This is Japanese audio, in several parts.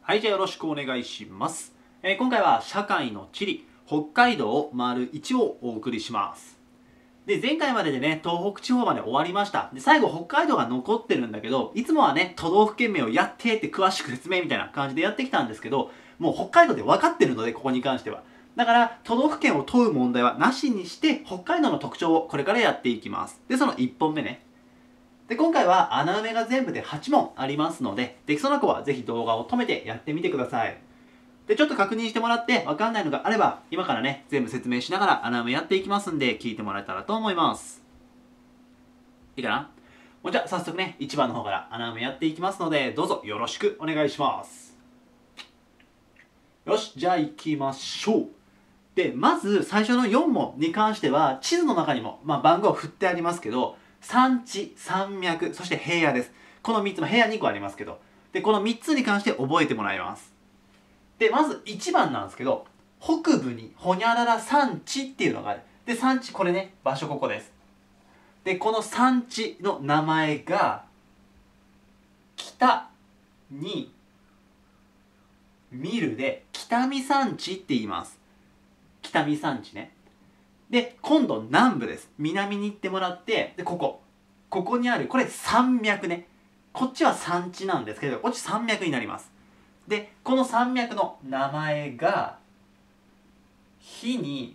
はい、じゃあよろしくお願いします。今回は社会の地理、北海道丸1をお送りします。で、前回まででね、東北地方まで終わりました。で、最後北海道が残ってるんだけど、いつもはね、都道府県名をやってって詳しく説明みたいな感じでやってきたんですけど、もう北海道で分かってるので、ここに関しては。だから、都道府県を問う問題はなしにして、北海道の特徴をこれからやっていきます。で、その1本目ね。で、今回は穴埋めが全部で8問ありますので、できそうな子はぜひ動画を止めてやってみてください。で、ちょっと確認してもらってわかんないのがあれば、今からね、全部説明しながら穴埋めやっていきますんで、聞いてもらえたらと思います。いいかな？もうじゃあ早速ね、1番の方から穴埋めやっていきますので、どうぞよろしくお願いします。よし、じゃあ行きましょう。で、まず最初の4問に関しては、地図の中にも、番号振ってありますけど、山地、山脈、そして平野です。この3つも平野2個ありますけど、で、この3つに関して覚えてもらいます。で、まず1番なんですけど、北部にほにゃらら山地っていうのがある。で、山地、これね、場所ここです。で、この山地の名前が、北に見るで、北見山地って言います。北見山地ね。で、今度南部です。南に行ってもらって、で、ここにある、これ山脈ね。こっちは山地なんですけど、こっち山脈になります。で、この山脈の名前が、火に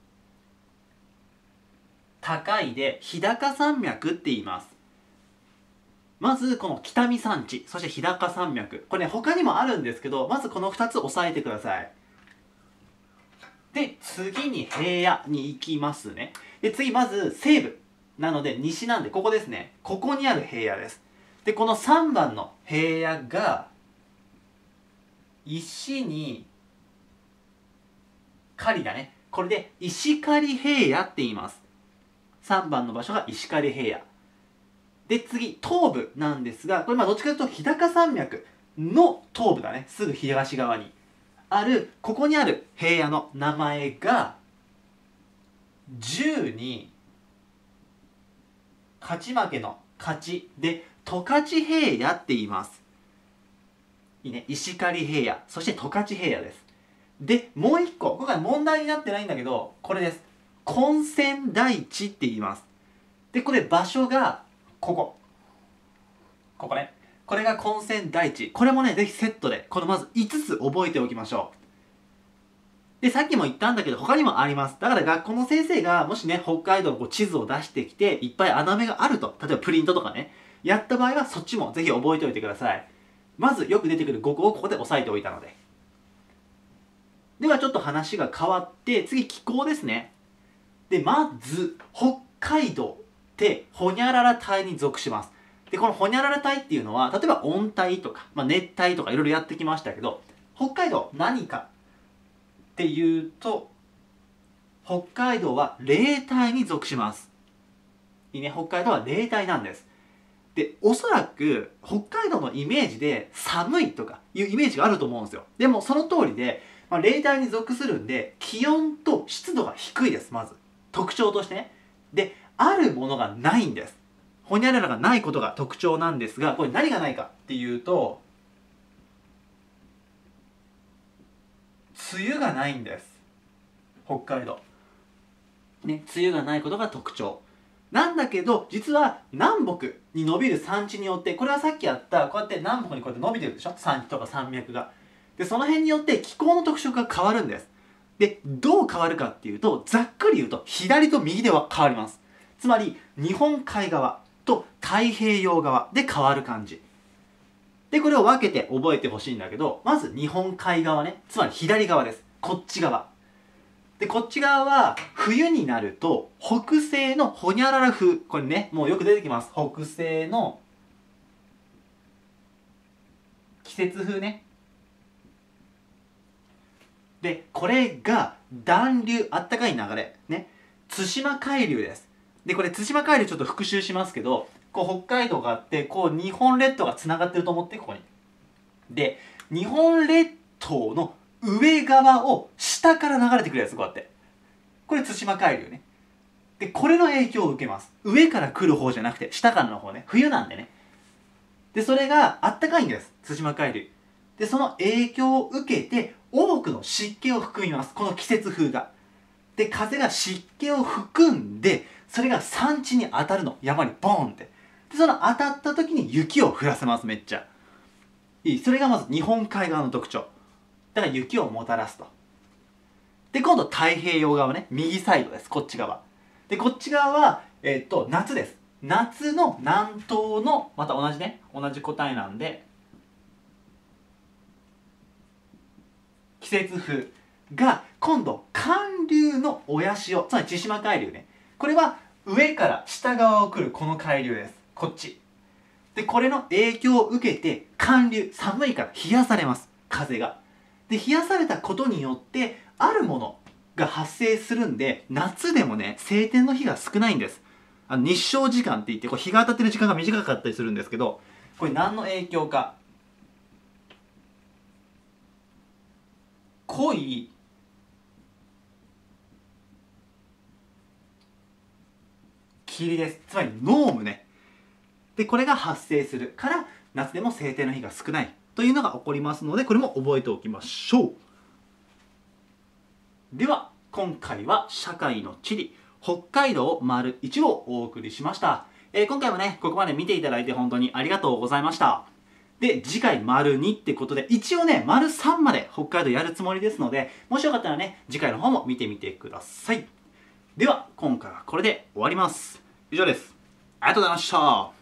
高いで、日高山脈って言います。まず、この北見山地、そして日高山脈。これね、他にもあるんですけど、まずこの2つ押さえてください。で、次に平野に行きますね。で、次まず西部。なので西なんでここですね。ここにある平野です。で、この3番の平野が石に狩りだね。これで石狩平野って言います。3番の場所が石狩平野。で、次、東部なんですが、これどっちかというと日高山脈の東部だね。すぐ東側にある、ここにある平野の名前が、10に勝ち負けの勝ちで、十勝平野って言います。いいね。石狩平野、そして十勝平野です。で、もう一個、今回問題になってないんだけど、これです。根釧台地って言います。で、これ場所が、ここね。これが根釧台地。これもね、ぜひセットで、このまず5つ覚えておきましょう。で、さっきも言ったんだけど、他にもあります。だから学校の先生が、もしね、北海道の地図を出してきて、いっぱい穴埋めがあると、例えばプリントとかね、やった場合はそっちもぜひ覚えておいてください。まずよく出てくる5個をここで押さえておいたので。ではちょっと話が変わって、次気候ですね。で、まず、北海道ってホニャララ帯に属します。で、このホニャララ帯っていうのは、例えば温帯とか、熱帯とかいろいろやってきましたけど、北海道何かっていうと、北海道は冷帯に属します。いいね、北海道は冷帯なんです。で、おそらく北海道のイメージで寒いとかいうイメージがあると思うんですよ。でもその通りで、冷帯に属するんで、気温と湿度が低いです、まず。特徴としてね。で、あるものがないんです。ホニャララがないことが特徴なんですが、これ何がないかっていうと、梅雨がないんです。北海道。ね、梅雨がないことが特徴。なんだけど、実は南北に伸びる山地によって、これはさっきやった、こうやって南北にこうやって伸びてるでしょ、山地とか山脈が。で、その辺によって気候の特色が変わるんです。で、どう変わるかっていうと、ざっくり言うと、左と右では変わります。つまり、日本海側と太平洋側で変わる感じ。で、これを分けて覚えてほしいんだけど、まず日本海側ね。つまり左側です。こっち側。で、こっち側は、冬になると、北西のホニャララ風。これね、もうよく出てきます。北西の季節風ね。で、これが暖流、あったかい流れ。ね。対馬海流です。で、これ対馬海流ちょっと復習しますけど、こう北海道があって、こう日本列島がつながってると思って、ここに。で、日本列島の上側を下から流れてくるやつ、こうやって。これ対馬海流ね。で、これの影響を受けます。上から来る方じゃなくて、下からの方ね。冬なんでね。で、それがあったかいんです。対馬海流。 でその影響を受けて多くの湿気を含みます。この季節風が。で風が湿気を含んでそれが山地に当たるの。山にボーンって。でその当たった時に雪を降らせます。めっちゃいい。それがまず日本海側の特徴だから雪をもたらすと。で今度太平洋側ね、右サイドです。こっち側で、こっち側は夏です。夏の南東のまた同じね、同じ答えなんで季節風が今度寒流の親潮、つまり千島海流ね、これは上から下側を来るこの海流です。こっちでこれの影響を受けて寒流、寒いから冷やされます。風がで冷やされたことによってあるものが発生するんで、夏でもね晴天の日が少ないんです。日照時間っていってこう日が当たってる時間が短かったりするんですけど、これ何の影響か、濃い霧です。つまり濃霧ね。でこれが発生するから夏でも晴天の日が少ないというのが起こりますので、これも覚えておきましょう。では今回は社会の地理北海道丸1をお送りしました。今回もねここまで見ていただいて本当にありがとうございました。で次回丸2ってことで、一応ね丸3まで北海道やるつもりですので、もしよかったらね次回の方も見てみてください。では今回はこれで終わります。以上です。ありがとうございました。